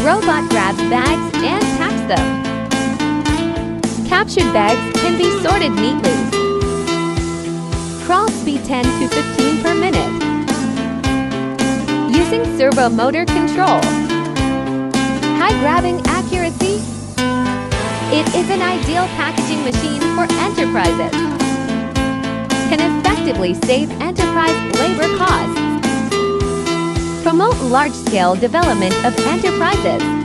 robot grabs bags and packs them. Captured bags can be sorted neatly. Crawl speed 10 to 15 per minute. Using servo motor control. High grabbing accuracy. It is an ideal packaging machine for enterprises. Can effectively save enterprise labor costs. Promote large-scale development of enterprises.